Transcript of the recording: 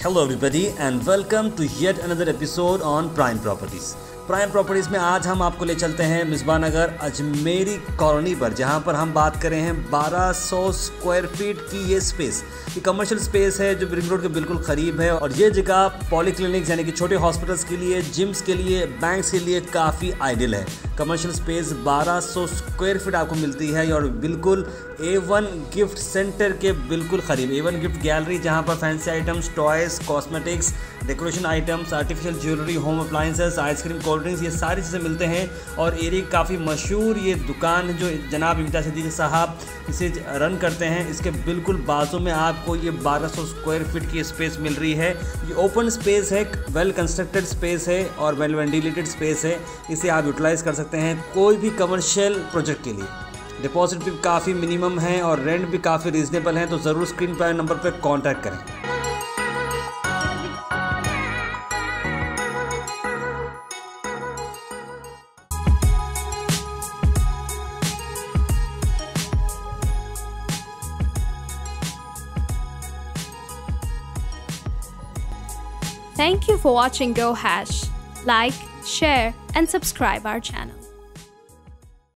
Hello everybody and welcome to yet another episode on Prime Properties. Prime Properties में आज हम आपको ले चलते हैं मिसबा नगर अजमेरी कॉलोनी पर, जहां पर हम बात कर रहे हैं 1200 स्क्वायर फीट की ये स्पेस। ये कमर्शियल स्पेस है जो रिंग रोड के बिल्कुल करीब है और ये जगह पॉलीक्लिनिक्स यानी कि छोटे हॉस्पिटल्स के लिए, जिम्स के लिए, बैंक्स के लिए काफ़ी आइडियल है। कमर्शियल स्पेस 1200 स्क्वायर फीट आपको मिलती है और बिल्कुल A1 गिफ्ट सेंटर के बिल्कुल करीब। A1 गिफ्ट गैलरी जहाँ पर fancy items, toys, cosmetics, decoration items, artificial jewellery, home appliances, ice cream, cold drinks, ये सारी चीज़ें मिलते हैं। और एरिया की काफ़ी मशहूर ये दुकान जो जनाब इम्तियाज़ सिद्दीकी साहब इसे रन करते हैं, इसके बिल्कुल बाजू में आपको ये 1200 स्क्वायर फीट की स्पेस मिल रही है। ये ओपन स्पेस है, वेल कंस्ट्रक्टेड स्पेस है और वेल वेंटिलेटेड स्पेस है। इसे आप यूटिलाइज़ कर सकते हैं कोई भी कमर्शियल प्रोजेक्ट के लिए। डिपॉजिट भी काफ़ी मिनिमम है और रेंट भी काफ़ी रीजनेबल है, तो ज़रूर स्क्रीन पर नंबर पर कॉन्टैक्ट करें। Thank you for watching Go Hash. Like, share and subscribe our channel.